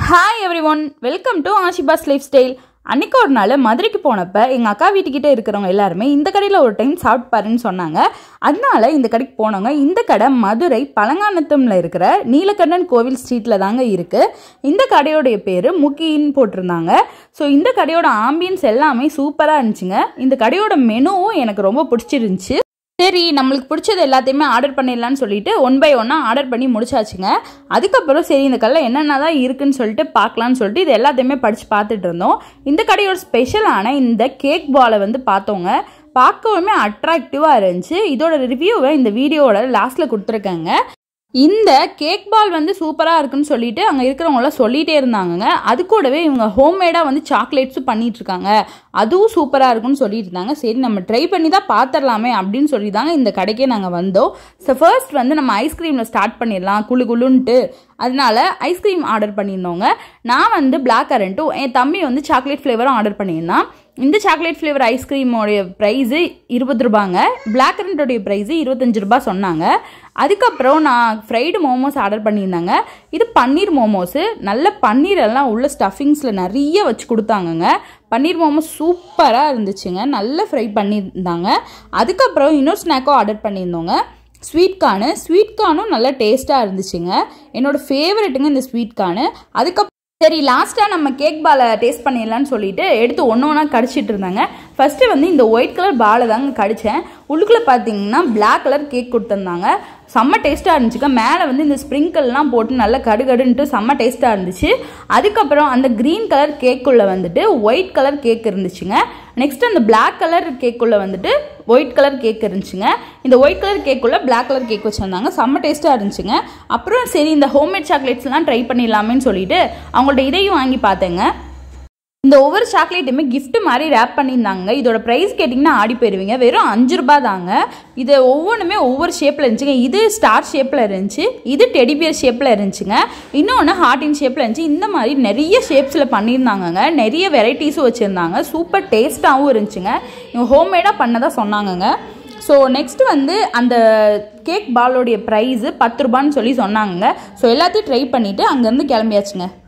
Hi everyone, welcome to Ashiba's Lifestyle. அன்னைக்கு ஒரு நாள் மதுரைக்கு போனப்ப எங்க அக்கா வீட்டுக்கிட்ட இருக்கிறவங்க எல்லாரும் இந்த கடையில ஒரு டைம் சாப்பிட்டு பாருன்னு சொன்னாங்க. அதனால இந்த கடைக்கு போனவங்க. இந்த கடை மதுரை பழங்கானத்தம்ல இருக்கிற நீலகண்டன் கோவில் ஸ்ட்ரீட்ல தாங்க இருக்கு. இந்த கடையோட பேரு முக்கின்னு போட்டிருந்தாங்க. ஸோ இந்த கடையோட ஆம்பியன்ஸ் எல்லாமே சூப்பரா இருந்துச்சுங்க. இந்த கடையோட மெனுவும் எனக்கு ரொம்ப பிடிச்சிருந்துச்சு. சரி, நம்மளுக்கு பிடிச்சது எல்லாத்தையுமே ஆர்டர் பண்ணிடலான்னு சொல்லிட்டு 1 by 1 ஆர்டர் பண்ணி முடிச்சாச்சுங்க. அதுக்கப்புறம் சரி இந்த கடையில் என்னென்ன தான் இருக்குன்னு சொல்லிட்டு பார்க்கலான்னு சொல்லிட்டு இது எல்லாத்தையுமே படித்து பார்த்துட்டு இருந்தோம். இந்த கடையோட ஸ்பெஷலான இந்த கேக் பாலை பார்த்தோங்க. பார்க்கவுமே அட்ராக்டிவாக இருந்துச்சு. இதோட ரிவ்யூவை இந்த வீடியோவோட லாஸ்ட்டில் கொடுத்துருக்கேங்க. இந்த கேக் பால் சூப்பராக இருக்குன்னு சொல்லிட்டு அங்கே இருக்கிறவங்களாம் சொல்லிகிட்டே இருந்தாங்க. அது கூடவே இவங்க ஹோம்மேடாக சாக்லேட்ஸும் பண்ணிட்டு இருக்காங்க. அதுவும் சூப்பராக இருக்குன்னு சொல்லிட்டு இருந்தாங்க. சரி நம்ம ட்ரை பண்ணி தான் பார்த்துடலாமே அப்படின்னு சொல்லி தாங்க இந்த கடைக்கே நாங்கள் வந்தோம். ஸோ ஃபர்ஸ்ட் நம்ம ஐஸ்கிரீமில் ஸ்டார்ட் பண்ணிடலாம் குளுன்ட்டு. அதனால ஐஸ்கிரீம் ஆர்டர் பண்ணியிருந்தோங்க. நான் பிளாக் கரண்ட்டும் என் தம்பி சாக்லேட் ஃப்ளேவரும் ஆர்டர் பண்ணியிருந்தான். இந்த சாக்லேட் ஃப்ளேவர் ஐஸ்கிரீமோடைய ப்ரைஸு 20 ரூபாங்க. பிளாக் கரண்ட்டோடைய ப்ரைஸு 25 ரூபா சொன்னாங்க. அதுக்கப்புறம் நான் ஃப்ரைடு மோமோஸ் ஆர்டர் பண்ணியிருந்தாங்க. இது பன்னீர் மோமோஸு. நல்ல பன்னீர் எல்லாம் உள்ள ஸ்டஃபிங்ஸில் நிறைய வச்சு கொடுத்தாங்கங்க. பன்னீர் மோமோஸ் சூப்பராக இருந்துச்சுங்க. நல்ல ஃப்ரை பண்ணியிருந்தாங்க. அதுக்கப்புறம் இன்னொரு ஸ்நாக்கும் ஆர்டர் பண்ணியிருந்தோங்க. ஸ்வீட் கார்னும் நல்லா டேஸ்ட்டாக இருந்துச்சுங்க. என்னோட ஃபேவரெட்டுங்க இந்த ஸ்வீட் கார்னு. அதுக்கப்புறம் சரி லாஸ்ட்டாக நம்ம கேக் பாலை டேஸ்ட் பண்ணிடலான்னு சொல்லிட்டு எடுத்து ஒன்றா கடிச்சிட்டு இருந்தாங்க. ஃபஸ்ட்டு இந்த ஒயிட் கலர் பாலை தாங்க கடித்தேன். உள்ளுக்குள்ளே பார்த்தீங்கன்னா பிளாக் கலர் கேக் கொடுத்துருந்தாங்க. செம்ம டேஸ்ட்டாக இருந்துச்சுங்க. மேலே இந்த ஸ்ப்ரிங்கிள்லாம் போட்டு நல்லா கடுகடுன்ட்டு செம்ம டேஸ்ட்டாக இருந்துச்சு. அதுக்கப்புறம் அந்த க்ரீன் கலர் கேக்குள்ளே ஒயிட் கலர் கேக் இருந்துச்சுங்க. நெக்ஸ்ட் அந்த பிளாக் கலர் கேக்குள்ளே ஒயிட் கலர் கேக் இருந்துச்சுங்க. இந்த ஒயிட் கலர் கேக்குள்ளே பிளாக் கலர் கேக் வச்சுருந்தாங்க. செம்ம டேஸ்ட்டாக இருந்துச்சுங்க. அப்புறம் சரி இந்த ஹோம்மேட் சாக்லேட்ஸ்லாம் ட்ரை பண்ணிடலாமேன்னு சொல்லிட்டு அவங்கள்ட்ட இதையும் வாங்கி பார்த்தேங்க. இந்த ஒவ்வொரு சாக்லேட்டுமே கிஃப்ட் மாதிரி ரேப் பண்ணியிருந்தாங்க. இதோட ப்ரைஸ் கேட்டிங்கன்னா ஆடி போயிடுவீங்க. வெறும் 5 ரூபா தாங்க. இது ஒவ்வொன்றுமே ஒவ்வொரு ஷேப்பில் இருந்துச்சுங்க. இது ஸ்டார் ஷேப்பில் இருந்துச்சு. இது டெடிபியர் ஷேப்பில் இருந்துச்சுங்க. இன்னொன்று ஹார்டின் ஷேப்பில் இருந்துச்சு. இந்த மாதிரி நிறைய ஷேப்ஸில் பண்ணியிருந்தாங்கங்க. நிறைய வெரைட்டிஸும் வச்சுருந்தாங்க. சூப்பர் டேஸ்ட்டாகவும் இருந்துச்சுங்க. இவங்க ஹோம்மேடாக பண்ணதாக சொன்னாங்கங்க. ஸோ நெக்ஸ்ட் அந்த கேக் பாலோடைய ப்ரைஸு 10 ரூபான்னு சொல்லி சொன்னாங்க. ஸோ எல்லாத்தையும் ட்ரை பண்ணிவிட்டு அங்கேருந்து கிளம்பியாச்சுங்க.